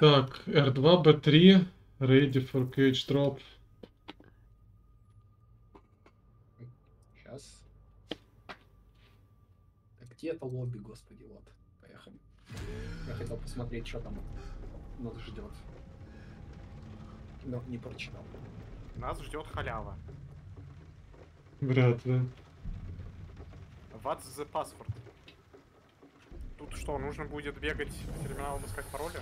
Так, R2, B3, ready for cage drop. Сейчас. Так, где это лобби, господи, вот. Поехали. Я хотел посмотреть, что там нас ждет. Но не прочитал. Нас ждет халява. Вряд ли. What's the password? Тут что, нужно будет бегать в терминал искать пароли?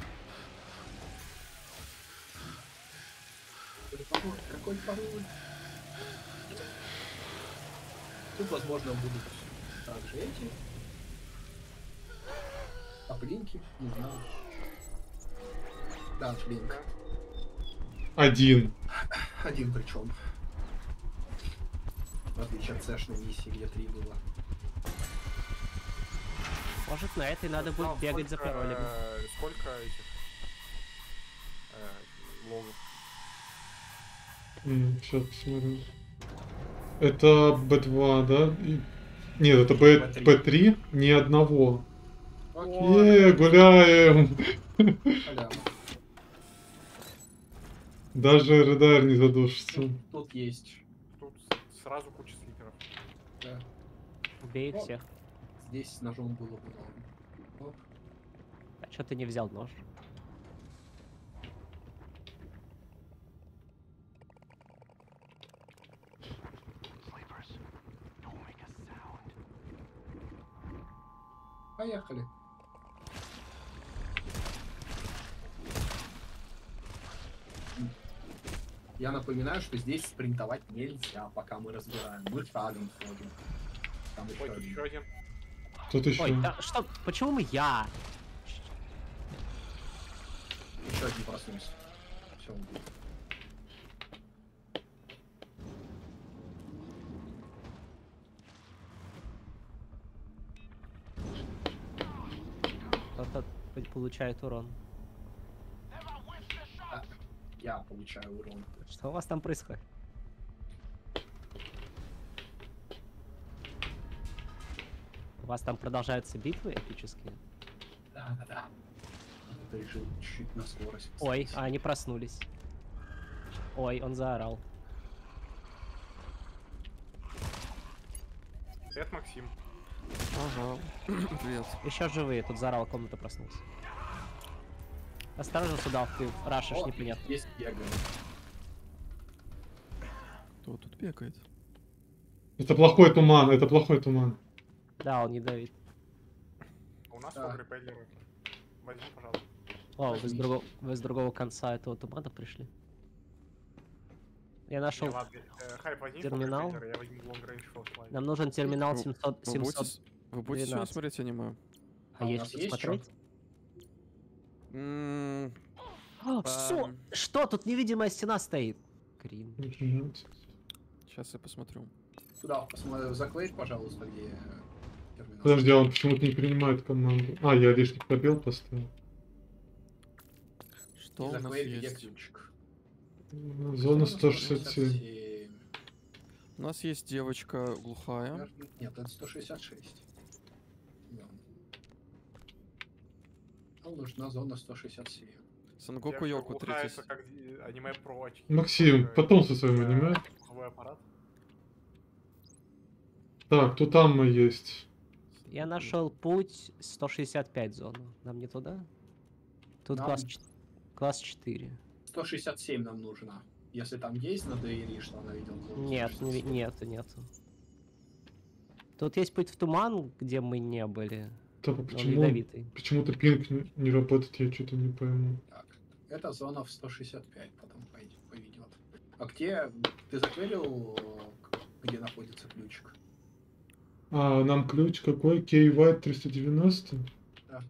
Какой пароль? Тут, возможно, будут также эти аплинки, не знаю. Да, аплинк. Один. Один причем. В отличие от сэшной миссии, где 3 было. Может, на этой надо будет бегать за паролями. Сколько этих логов? Сейчас посмотрю. Это B2, да? Нет, это B3, ни одного. Гуляем! Халява. Даже радар не задушится. Тут есть. Тут сразу куча слиперов. Да. Убей их Вот. всех. Здесь с ножом было бы норм. Оп. А чё ты не взял нож? Поехали. Я напоминаю, что здесь спринтовать нельзя, пока мы разбираем. Мы шагом ходим. Там еще Ой, тут один. еще один. Тут еще. Ой, да что? Почему мы я? Еще один проснулся. Все, он будет. Кто-то получает урон. А, я получаю урон. Что у вас там происходит? У вас там продолжаются битвы эпические? Да. Это решил чуть-чуть на скорость. Ой, поставить. а они проснулись. Ой, он заорал. Привет, Максим. Ага. Привет. Еще живые, тут заорал, комната проснулся. Осторожно сюда, ты рашишь О, непонятно. есть бегает. Кто тут бегает? Это плохой туман, это плохой туман. Да, он ядовит. У нас Так. репеллеры. Возьми, пожалуйста. О, Возьмите. вы с другого конца этого тумана пришли. Я нашел. Не, ладно, Хайп, возьми терминал. репеллеры, я возьму long range flashlight. Нам нужен терминал Вы- 700. Вы будете, 700. вы будете сегодня 12. смотреть аниме? А А у есть нас что есть смотреть? М, Что? Что? Тут невидимая стена стоит. Крин. Сейчас я посмотрю. Сюда посмотри, заклеить, пожалуйста, где терминал. Подожди, а он почему-то не принимает команду. А, я лишний пробел поставил. Что И у нас заклеить, где есть? ключик. Зона 167. 167. У нас есть девочка глухая. Нет, это 166. Да. Нам нужна зона 167. Сангоку Девушка Йоку глухая, 30. это как аниме про очки. Максим, Такое, потом со своим аниме. Слуховой аппарат. Так, тут Амма есть. Я нашел путь 165 зону. Нам не туда? Тут Нам- класс 4. 167 нам нужна. Если там есть на Дейри, что она видела. зону Нет, 167. нету. Тут есть путь в туман, где мы не были. Так, но Он почему, ядовитый. почему-то пинг не работает, я что-то не пойму. Так, это зона в 165 потом поведет. А где ты заклеил, где находится ключик? А, нам ключ какой? KY 390? Да.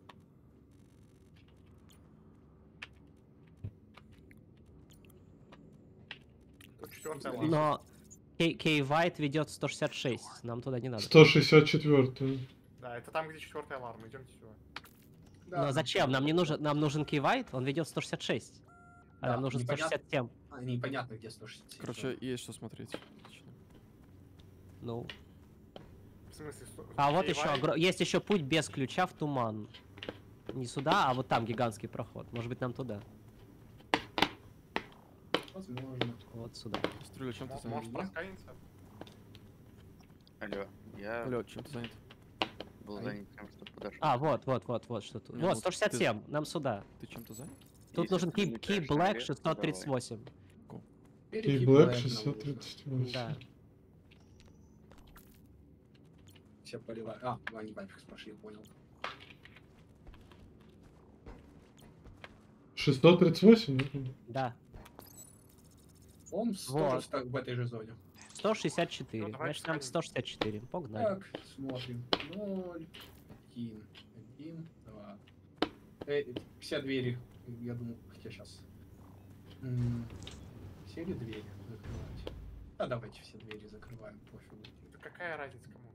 Тут четвертая Смотри. лава. Но K-White ведет 166. Нам туда не надо. 164. Да, это там, где четвертая аларма. Идемте сюда. Да, Но зачем? Нам не нужен. Нам нужен K-White, он ведет 166. А Да, нам нужен непонятно. 167. Непонятно, где 167. Короче, есть что смотреть. Отлично. Ну. В смысле, А вот Киевай? еще есть еще путь без ключа в туман. Не сюда, а вот там гигантский проход. Может быть, нам туда. Возможно. Вот сюда. Стреля, чем ты занят? Может просканиться? Алло, я Алло, чем ты занят? был занят тем, что подошел. А, вот что тут. Не, Вот, ну, 167, нам сюда. Ты чем-то занят? Тут Если нужен ты Key намекаешь на Black арест, то 638. Key Black 638. Да. Все поливают. А, они Вайпекс пошли, понял. 638? Да. Он Вот. тоже в этой же зоне. 164. Ну, давай Значит, нам сходим. 164. Погнали. Так, смотрим. 0, 1, 1, 2. Все двери, я думаю, хотя сейчас. Все ли двери закрывать? А давайте все двери закрываем, пофигу. Да какая разница кому?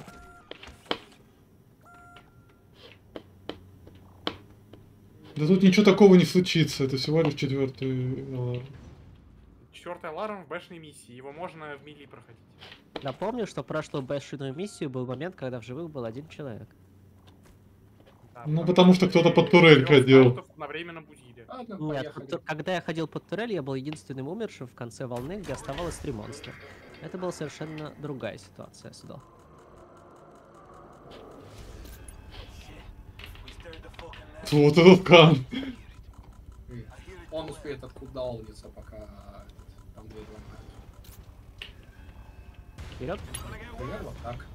Да тут ничего такого не случится, это всего лишь 4-й аларм. 4-й аларм в бэшной миссии. Его можно в мили проходить. Напомню, что в прошлую бэшную миссию был момент, когда в живых был один человек. Да, Ну, потому что кто-то под турель трёх ходил. скаутов одновременно будили. Ладно, Нет, поехали. когда я ходил под турель, я был единственным умершим в конце волны, где оставалось 3 монстра. Это была совершенно другая ситуация сюда. Вот этот кан. Он успеет откуда пока там дверь ломают. Вперед. Примерно вот так.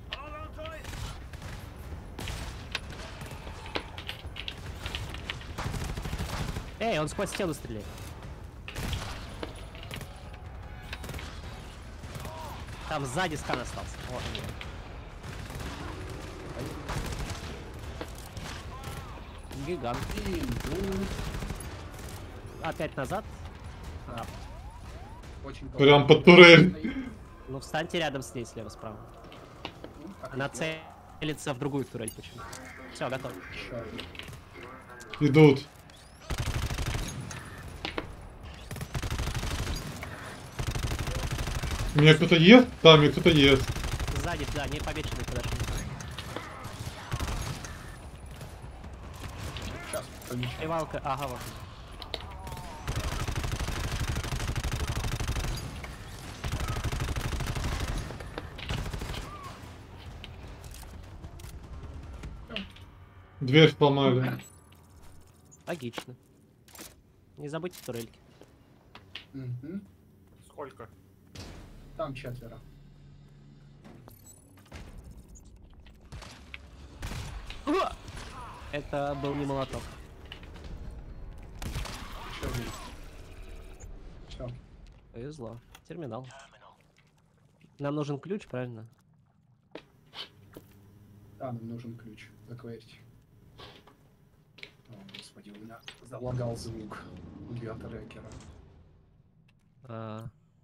Эй, он сквозь стену стреляет. Там сзади скан остался. Вот он. Гигант. Опять назад. Да. Очень Прям колоритно. под турель. Ну, встаньте рядом с ней слева-справа. Ну, так Она и сделал. целится в другую турель почему. Все, готов. Ща. Идут. Меня кто-то ест? Там меня кто-то ест. Сзади, да, не помеченный подошли. Сейчас помечу. Привалка, ага, вот. Дверь сломали. Логично. Не забудьте турельки. Мгм. Сколько? Там 4. Это был не молоток. Еще есть. Все. Повезло. Терминал. Нам нужен ключ, правильно? Да, нам нужен ключ. Закверить. О, господи, у меня залагал звук биотрекера. А,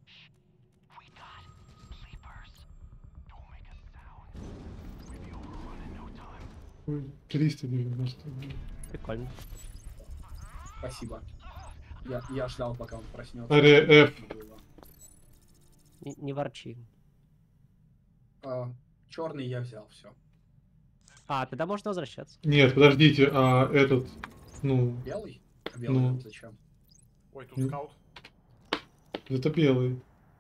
390. прикольно. Спасибо. Я ждал, пока он проснется. Аре F. Не ворчи. Черный я взял, все. А, тогда можно возвращаться. Нет, подождите, а этот, ну, Белый? А белый Ну. нам зачем? Ой, тут М. скаут. это белый.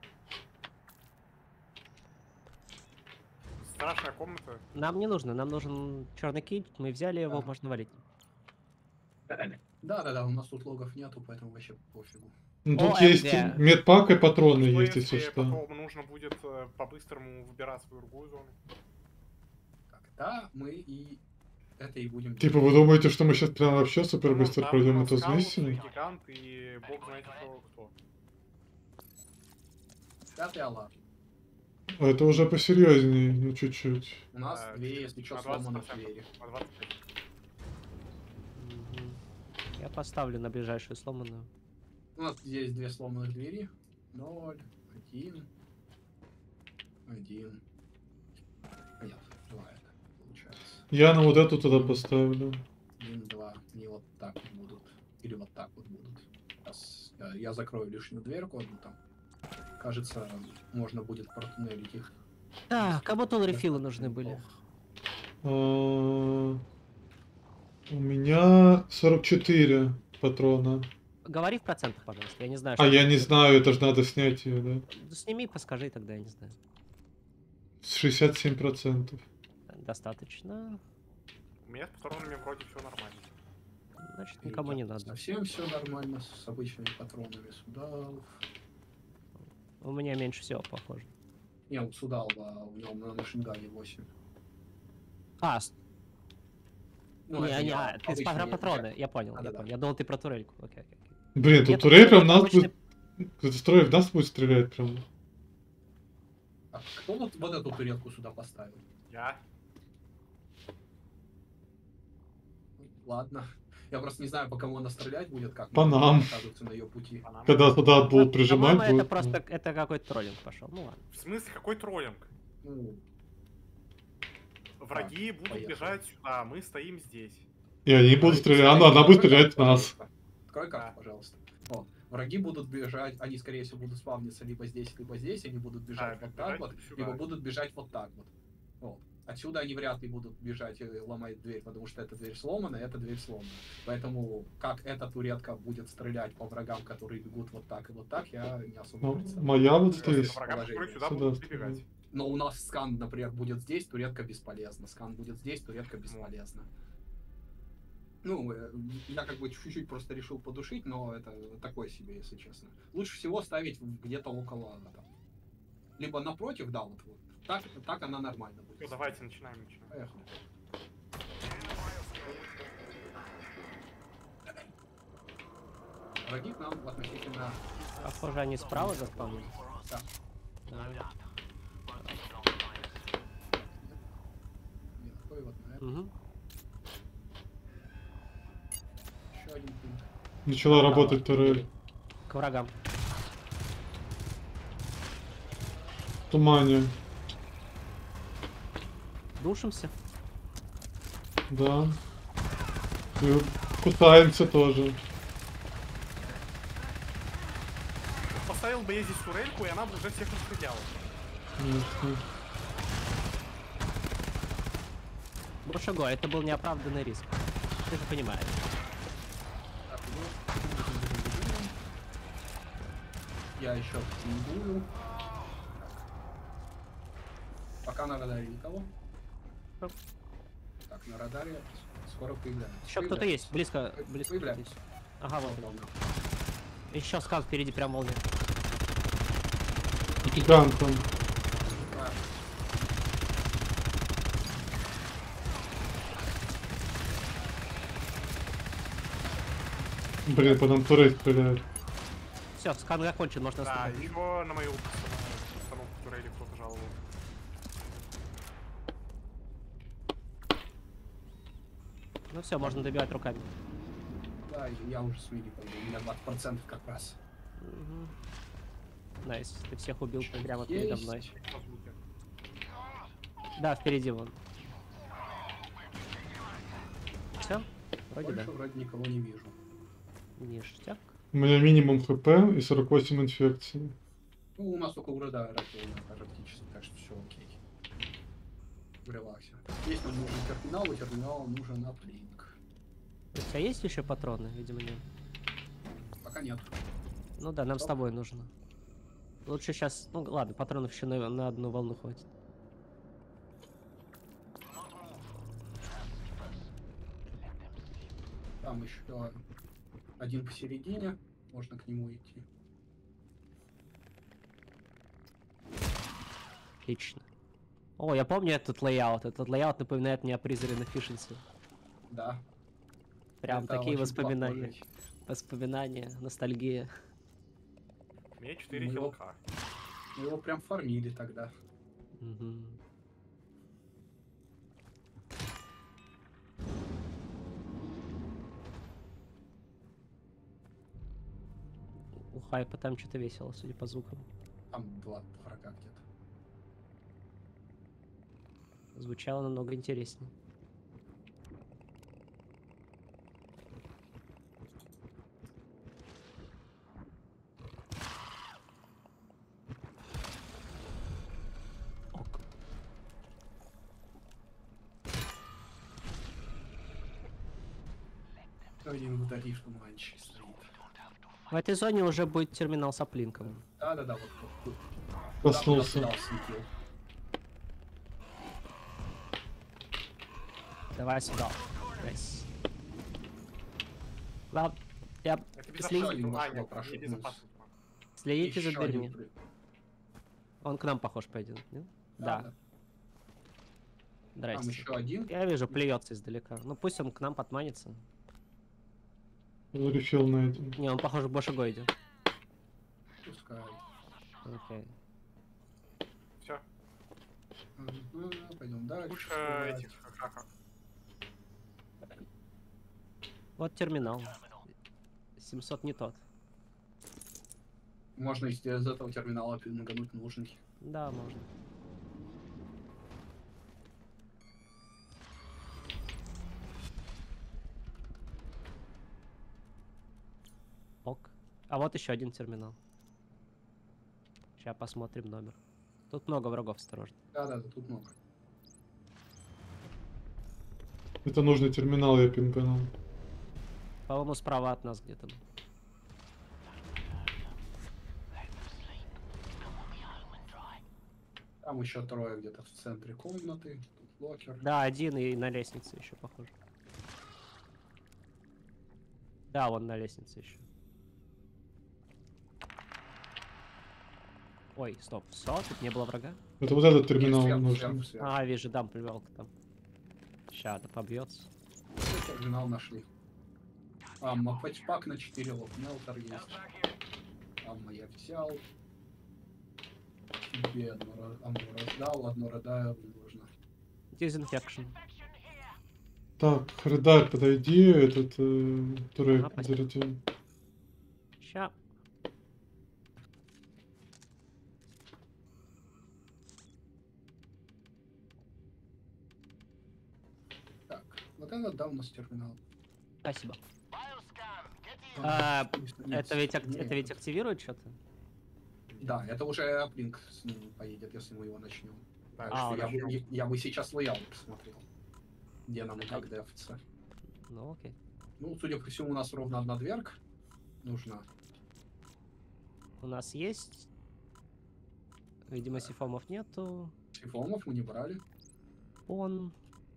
Страшная комната. Нам не нужно, нам нужен черный кит, мы взяли его, Ага. можно валить. Да, у нас тут логов нету, поэтому вообще пофигу. Ну, тут ОМГ. есть медпак и патроны Что есть, если если что. потом нужно будет по-быстрому выбираться в другую зону? Тогда мы и это и будем Типа, вы думаете, что мы сейчас прям вообще супер Ну, быстро там пройдем эту скаут, миссию? гигант и бог знает кто. 5-й аларм. А это уже посерьезнее, ну чуть-чуть. У нас Да, две, чуть-чуть, если что, на сломанных 20%, двери. на 25. Мгм. Я поставлю на ближайшую сломанную. У нас здесь две сломанных двери. 0, 1, 1. Нет, 2 это получается. Я на вот эту туда поставлю. 1, 2. Не вот так вот будут. Или вот так вот будут. Сейчас я закрою лишнюю дверку одну там. Кажется, можно будет протуннелить их. Так, кому-то рефилы нужны были. А, У меня 44 патрона. Говори в процентах, пожалуйста. Я не знаю, А что... я не знаю, это же надо снять ее, да? Да сними, поскажи тогда, я не знаю. 67%. Достаточно. У меня с патронами вроде все нормально. Значит, никому не надо. Совсем все нормально с обычными патронами Судалов. У меня меньше всего, похоже. Не, у Судалова, у него на машингане 8. А, Ну, это я ты обычный, про я- патроны, я понял, я Да-да-да. понял. Я думал, ты про турельку. Окей, окей. Блин, Нет, тут турель прям в нас обычный- будет... Кто-то строит в нас будет стрелять прям. А кто вот эту турелку сюда поставил? Я? Ладно. Я просто не знаю, по кому она стрелять будет, как По мы нам. оказываются на ее пути. А нам? Когда туда будут прижимать, По-моему, это будет, просто ну. это какой-то троллинг пошел. Ну ладно. В смысле, какой троллинг? Ну, Враги будут поехали. бежать сюда, мы стоим здесь. И они будут стрелять, она будет стрелять в нас. Открой карту, пожалуйста. О, враги будут бежать, они, скорее всего, будут спавниться либо здесь, они будут бежать вот так бежать вот, сюда. либо будут бежать вот так вот. Вот. Отсюда они вряд ли будут бежать и ломать дверь, потому что эта дверь сломана, эта дверь сломана. Поэтому, как эта туретка будет стрелять по врагам, которые бегут вот так и вот так, я не особо Ну, представляю. моя вот Просто здесь. врагам, которые сюда Сюда будут стреляют. прибегать. Но у нас скан, например, будет здесь, туретка бесполезна. Скан будет здесь, туретка бесполезна. Ну, я как бы чуть-чуть просто решил подушить, но это такое себе, если честно. Лучше всего ставить где-то около, там, либо напротив, да, вот. Так она нормально будет. Всё, давайте начинаем. Поехали. Враги к нам относительно... Похоже, они справа заспавнились. Да. Да. Нет, такой вот на это. Мгм. Еще один пункт. Начала работать турель. К врагам. В тумане. Душимся. Да. И кусаемся тоже. Поставил бы я здесь турельку, и она бы уже всех расстреляла. Ясно. Бушего, это был неоправданный риск. Ты же понимаешь. Так, я еще пингую. Пока на радаре никого. Оп. Так, на радаре скоро появляется. Еще кто-то есть, близко, близко. Появляется. здесь. Ага, вот. Волна. Еще скан впереди, прям волне. Гигантом. А, Блин, по нам турель стреляет. Все, скан закончен, можно Да, наступать. еще на мою установку турели кто-то жаловал. Ну все, можно добивать руками. Да, я уже с мили пойду. У меня 20% как раз. Мгм. Найс, ты всех убил прямо передо Есть. мной. По звуке. Да, впереди вон. Все? Вроде Больше да. вроде никого не вижу. Ништяк. У меня минимум хп и 48 инфекций. Ну, у нас только у радара практически, так что все окей. В релаксе. Если нам нужен терминал, у терминала нужен аплинк. У тебя есть еще патроны? Видимо, нет. Пока нет. Ну да, нам с тобой нужно. Лучше сейчас... Ну ладно, патронов еще на одну волну хватит. Там еще один посередине. Можно к нему идти. Отлично. О, я помню этот лейаут. Этот лейаут напоминает мне о призраке на Фишенсе. Да. Прям Это такие очень воспоминания. похоже. Воспоминания, ностальгия. У меня 4 Ну, хилка. Мы его прям фармили тогда. Мгм. У Хайпа там что-то весело, судя по звукам. Там 2 врага где-то. Звучало намного интереснее. Ок. Один вдали в туманчике стоит. В этой зоне уже будет терминал с аплинком. Да-да-да, вот тут. Проснулся. Куда светил. Давай сюда. Найс. Ладно, я Это Еще безопасно. один А, машина нет, прошел. небезопасно. следите за Еще один дверьми. прыг. Он к нам похож пойдет, нет? Да. Да. Там Здрасте. еще один. Я вижу, плюется издалека. Ну пусть он к нам подманится. Решил на один. Не, он похож больше идет. Пускай. Окей. Все. Пойдем дальше. Куча стрелять. этих хаков. Вот терминал. 700 не тот. Можно из этого терминала нагануть наушники. Да, можно. Ок. А вот еще один терминал. Сейчас посмотрим номер. Тут много врагов, осторожно. Да-да-да, тут много. Это нужный терминал, я пинганул. По-моему, справа от нас где-то. был. Там еще трое где-то в центре комнаты. Тут локер. Да, один и на лестнице еще похоже. Да, вон на лестнице еще. Ой, стоп, все, тут не было врага. Это вот этот Нет, терминал сверху, нужен. сверху, сверху. А, вижу, дам плевалка там. Ща, да побьется. Терминал нашли. Амма, пак на 4 локмелтер есть. Амма я взял. Тебе амму раздал, одно радайл не нужно. Дезинфекшн. Так, Редар, подойди, этот турель Ага, спасибо. зарядил. Ща. Так, вот это да, у нас терминал. Спасибо. А, Это ведь, это ведь активирует что-то? Да, это уже Аплинк с ним поедет, если мы его начнем. Да, А, Так что он я бы сейчас лоял посмотрел, где нам и как дефаться. Ну окей. Ну, судя по всему, у нас ровно одна дверка нужна. У нас есть. Видимо, сифомов нету. Сифомов мы не брали. Он.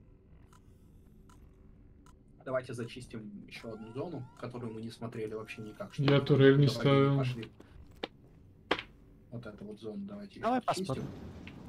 Давайте зачистим еще одну зону, которую мы не смотрели вообще никак. Я турель не Давай, ставил. пошли. Вот эту вот зону давайте Давай еще почистим. посмотрим.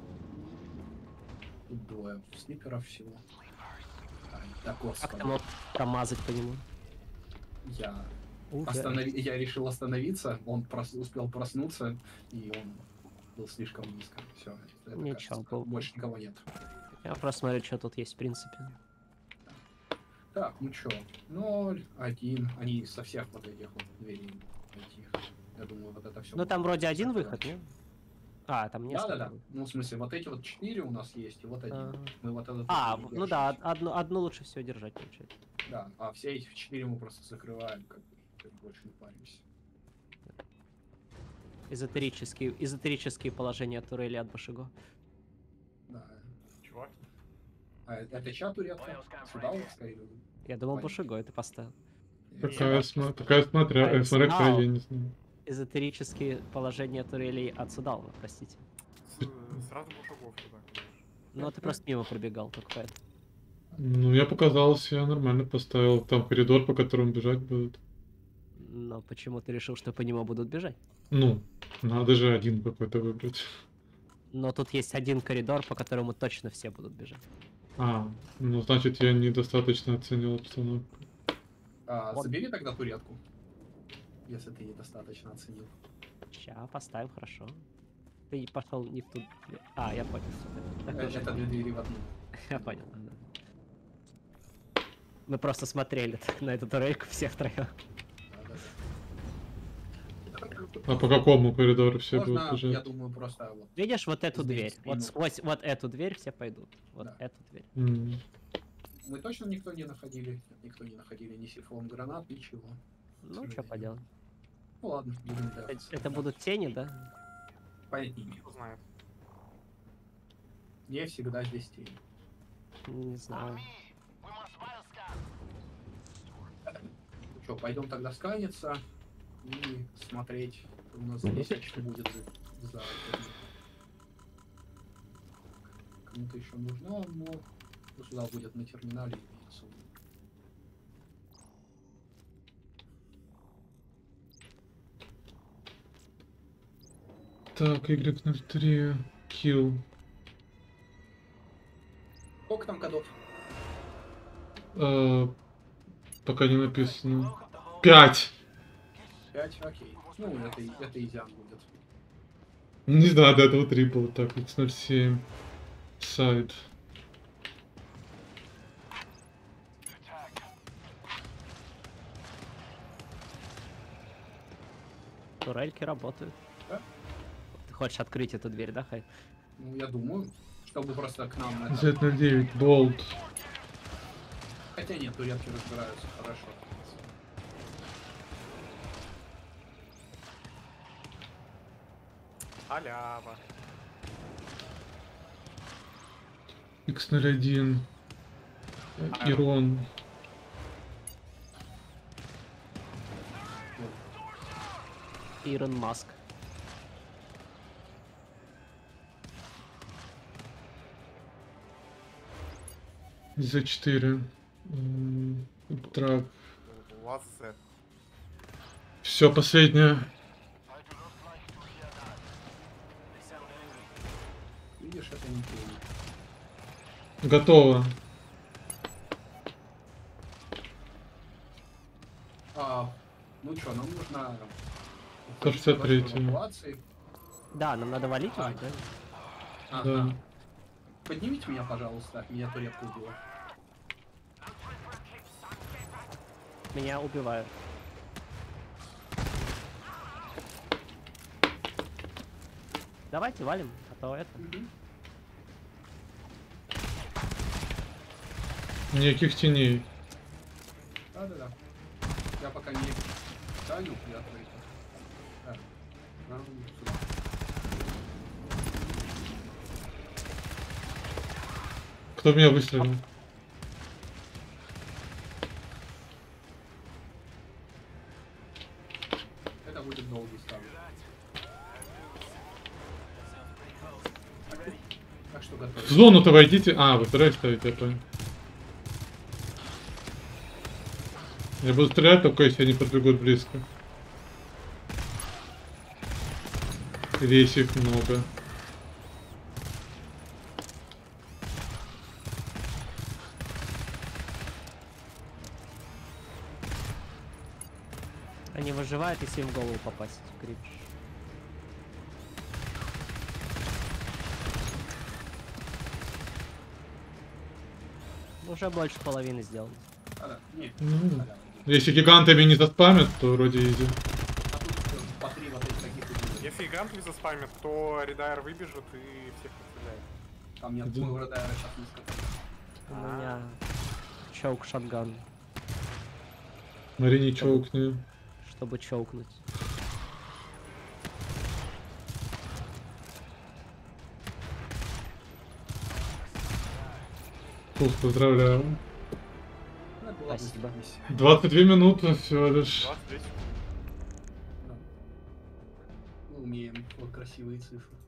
Тут двое снайперов всего. Ай, да Как господи. там вот промазать по нему? Я, Ура. я решил остановиться, он успел проснуться, и он был слишком низко. Все, Ничего, был- больше никого нет. Я просто смотрю, что тут есть в принципе. Так, ну чё, 0, 1, они со всех вот этих вот дверей этих. Я думаю, вот это все. Ну там вроде один выход, нет? А, там несколько. Да-да-да. Ну, в смысле, вот эти вот 4 у нас есть, и вот один. Ага. Мы вот этот А, вот ну да, держимся. одну лучше всего держать, получается. Да, а все эти 4 мы просто закрываем, как бы, больше не паримся. Эзотерические положения турели от Башиго. Да. Чего? А это чья турелка? Сюда вот скорее. Я думал, Понятно. Башиго, это поставил. Такая смотря, смотря какая, я не знаю. Эзотерические положения турелей от Судалова, простите. Сразу был шагов туда. Ну, ты просто мимо пробегал, только поэтому. Ну, я показался, я нормально поставил. Там коридор, по которому бежать будут. Но почему ты решил, что по нему будут бежать? Ну, надо же один какой-то выбрать. Но тут есть один коридор, по которому точно все будут бежать. А, ну, значит, я недостаточно оценил обстановку. Вот. Забери тогда туретку, если ты недостаточно оценил. Ща, поставим, хорошо. Ты пошел не в ту... А, я понял. Это 2 двери в одну. Я понял. Мы просто смотрели на эту турельку все втроем. А по какому коридору все будут Можно, я бежать? думаю, просто вот. Видишь, вот эту Здесь дверь. спину. Вот сквозь вот эту дверь все пойдут. Вот Да. эту дверь. Мы точно никто не находили. Никто не находили ни сифон гранат, ничего. Ну, что поделать. Ну ладно, будем Это будут тени, да? понятнее. Кто знает. Не всегда здесь тени. Не знаю. пойдем тогда сканиться и смотреть, у нас здесь что будет за кому-то еще нужно, но сюда будет на терминале имеется. Так, Y03. Kill. Сколько там кодов? Пока не написано. 5. 5, окей. Ну, это изян будет. Не знаю, до этого 3 было. Так, X07. Сайт. Турельки работают. Да? Ты хочешь открыть эту дверь, да, Хай? Ну, я думаю, чтобы просто к нам... это- Z09. Болт. Хотя нет, турецки разбираются хорошо. Халява. X01. Ирон. Ирон Маск. Z4. Трак. Вас Z. Все, последнее. Видишь, это не плохо. Готово. Ну что, нам нужно... 163. эвакуации. Да, нам надо валить уже, да? Ага. Да. Поднимите меня, пожалуйста. Меня турецка убила. Меня убивают. Давайте валим, а то это. Никаких теней. Да-да-да. Я пока не стану, я открыть. Да. Сюда. Кто в меня выстрелил? Это будет долгий ставь. Так что В готовы. зону-то войдите. А, вы второй ставите, я понял. Я буду стрелять, только если они подбегут близко. Здесь их много. Они выживают, если им в голову попасть. Крипш. Уже больше половины сделано. Да-да. Не, Ну, халява. если гигантами не заспамят, то вроде изи. А тут по 3 вот этих таких убили. Если гиганты заспамят, то редайр выбежит и всех постреляет. Там нет Один. моего радара сейчас не скажу. У меня чоук шотган, Марине чоукни. чтобы чоукнуть. Фух, поздравляю. Ну, это была Спасибо. быстрая миссия. 22 минуты всего лишь. 29 секунд. Да. Мы умеем вот красивые цифры.